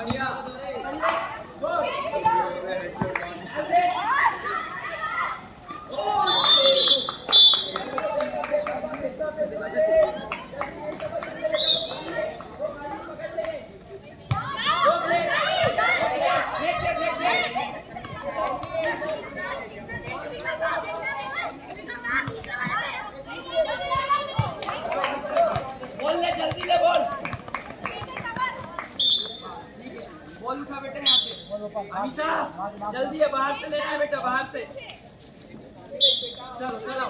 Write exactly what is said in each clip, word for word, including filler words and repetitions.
अमीशा जल्दी है, बाहर से लेना है बेटा, बाहर से। चलो चलो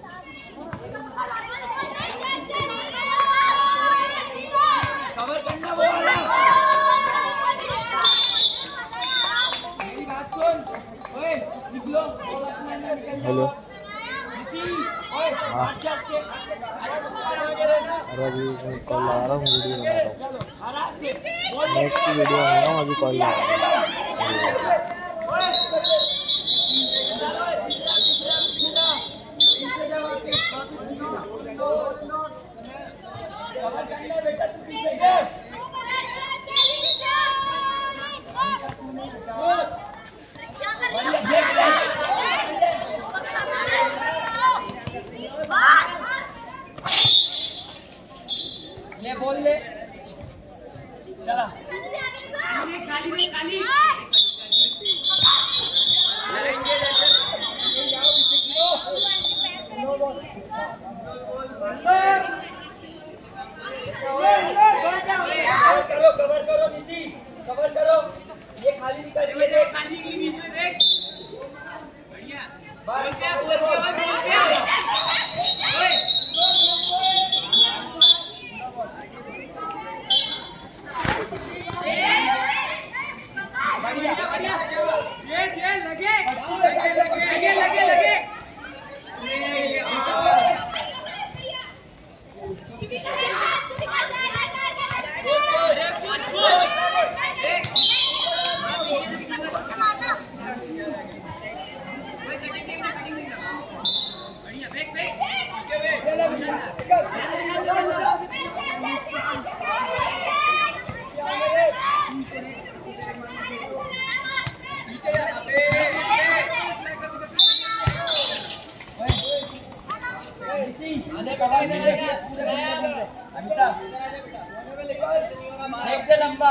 कवर करना बोल रहा। मेरी बात सुन, ओए निकलो। हेलो। ओए अरे अभी कॉल लगा रहा हूँ, वीडियो बना रहा हूँ, मैं इसकी वीडियो बना रहा हूँ, अभी कॉल लगा रहा हूँ। ले बोल ले, चला खाली नहीं खाली करो, कवर करो किसी, कवर करो, ये खाली निकल रही है, खाली निकली बीच में देख, बढ़िया बोल क्या बोल क्या बोल क्या बढ़िया बढ़िया ये ये लगे लगे लगे लगे लगे लंबा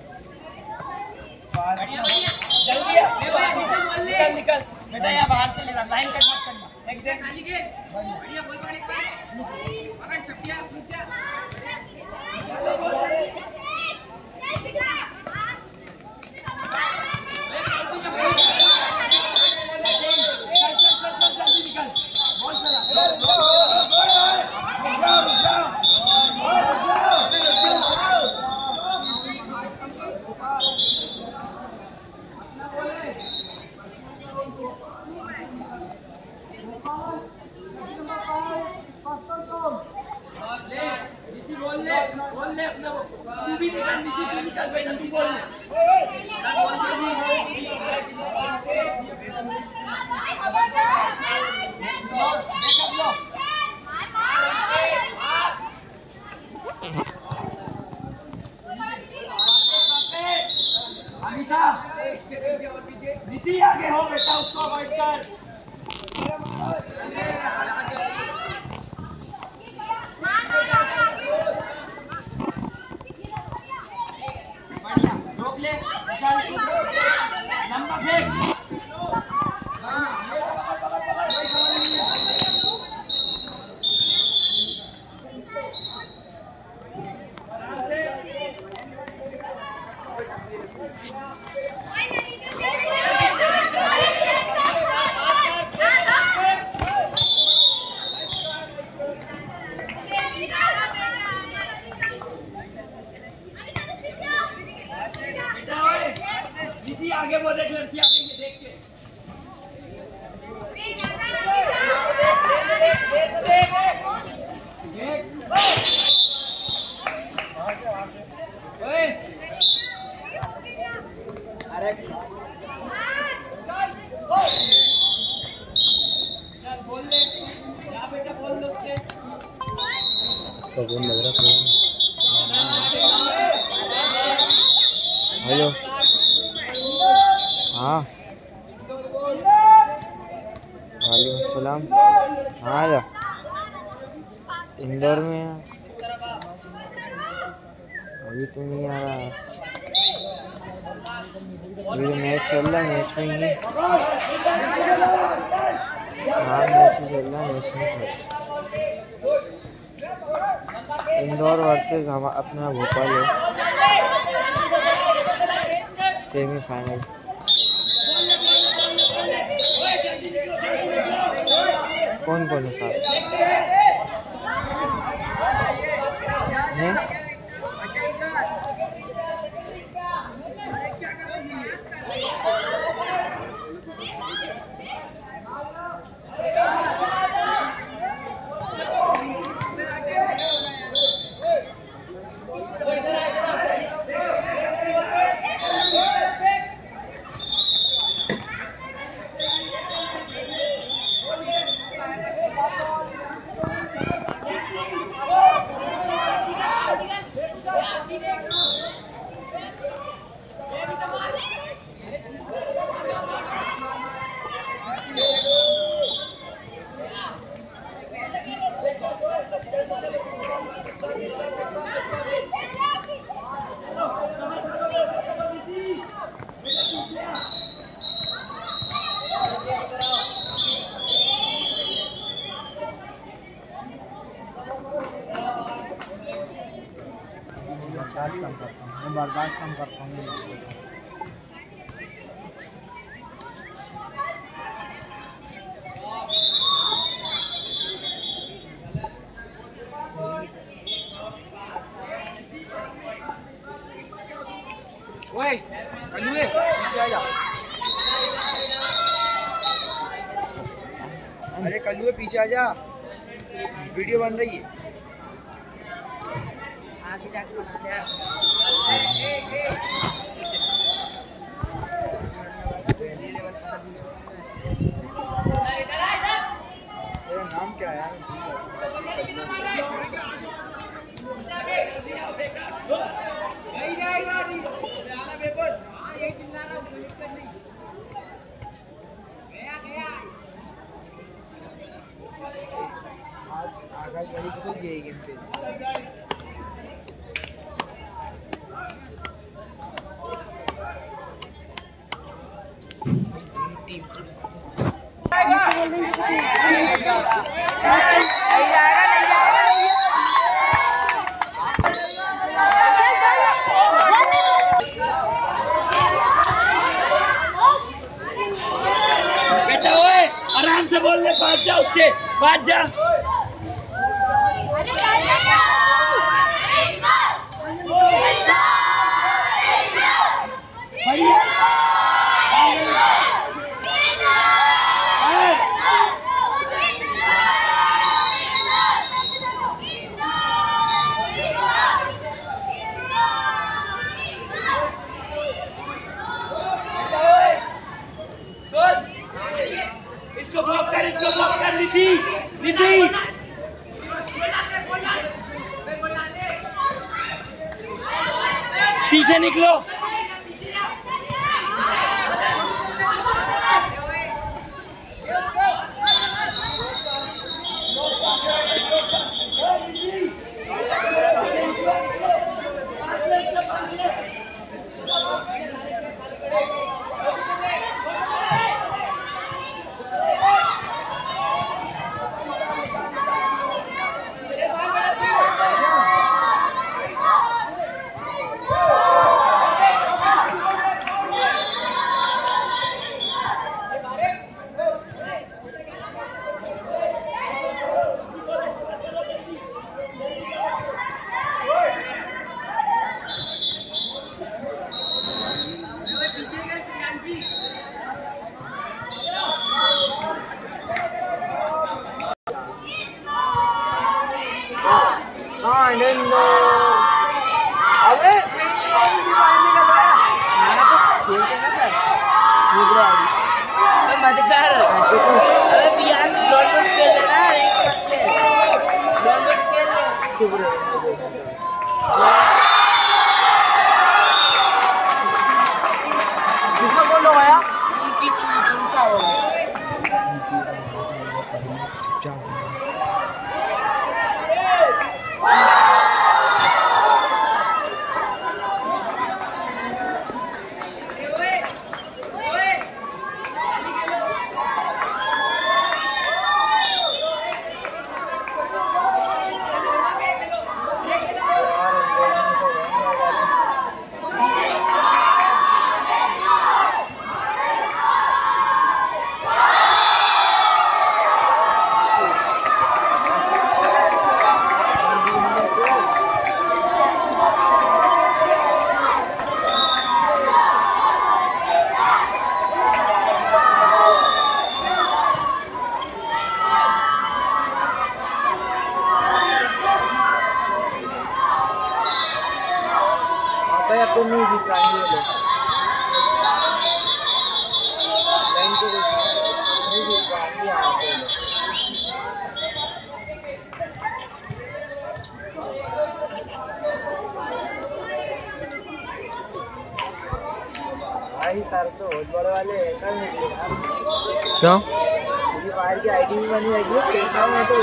जल्दी निकल निकल बेटा, यहाँ बाहर से लेना, लाइन कट मत करना, एग्जैक्ट बढ़िया बोल पड़े पकड़ छपिया पूछा बोल ले बोल ले अपना तू भी निकल किसी भी निकल भाई, जल्दी बोल ले अमीशा किसी आगे हो बेटा, उसको अवॉइड कर। रोक ले लंबा फेंक, आगे वो देख, लड़की आगे ये देख के अरे चल बोल ले, क्या बेटा बोल लो उससे तो बोल लग रहा है। हेलो। हाँ वालेकुम सलाम। हाँ जा इंदौर में है। अभी तो नहीं आ रहा है। अभी तो मैच चल रहा है, मैच में ही नहीं। हाँ मैच ही चल रहा है, मैच में है। इंदौर वर्सेस हम अपना भोपाल है सेमीफाइनल। कौन कौन है साथ हैं? कम करता हूँ, मैं बर्दाश्त कम करता हूँ। ओए कल्लुए पीछे आ जा। अरे कल्लुए पीछे आ जा, वीडियो बन रही है। आगे जाके बना दे। तेरा नाम क्या है यार? आकाश भाई को तो यही गेम पे बेटा ओए आराम से बोल ले, बात जा उसके बात जा। इसको ब्लॉक कर, इसको ब्लॉक कर निसी, निसी। पीछे निकलो। अबे मत कर, अबे बियान लॉन्डन खेल लेना, लॉन्डन खेल ले। भाई सर तो बहुत बड़े वाले हैकर निकले यार। क्यों? फ्री फायर की आईडी भी बनी रहेगी, देखा मैं तो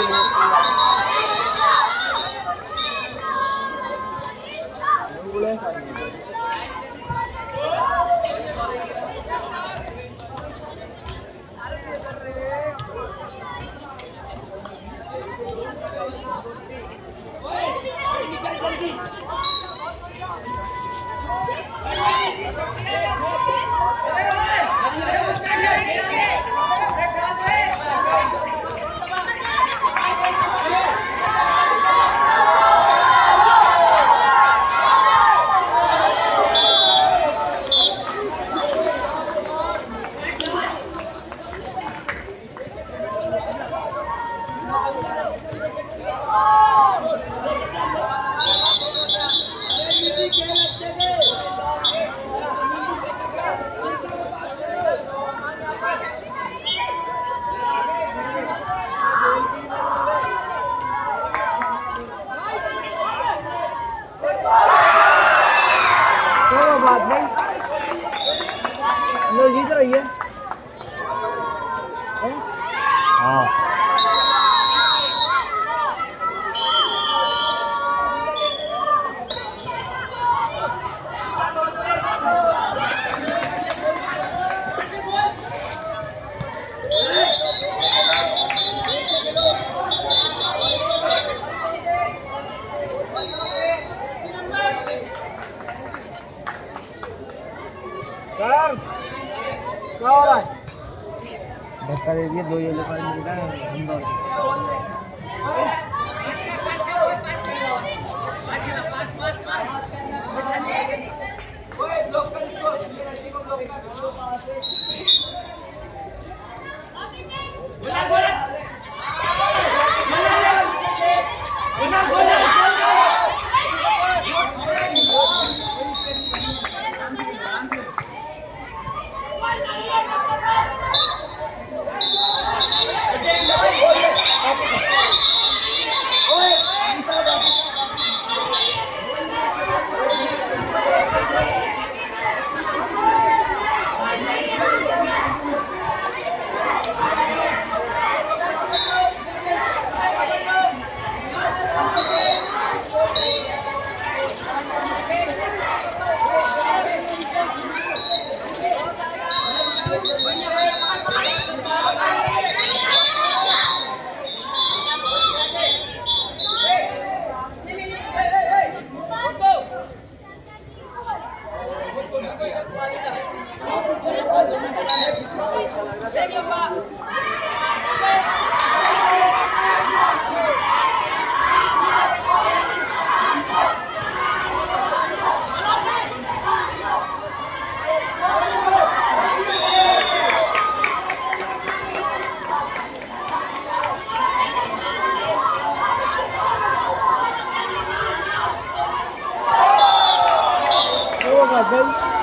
बात नहीं लो जीत रही है। हाँ सर क्या हो रहा है? धक्का दे दिए, दो येलो कार्ड मिल रहा है हम दो। भाई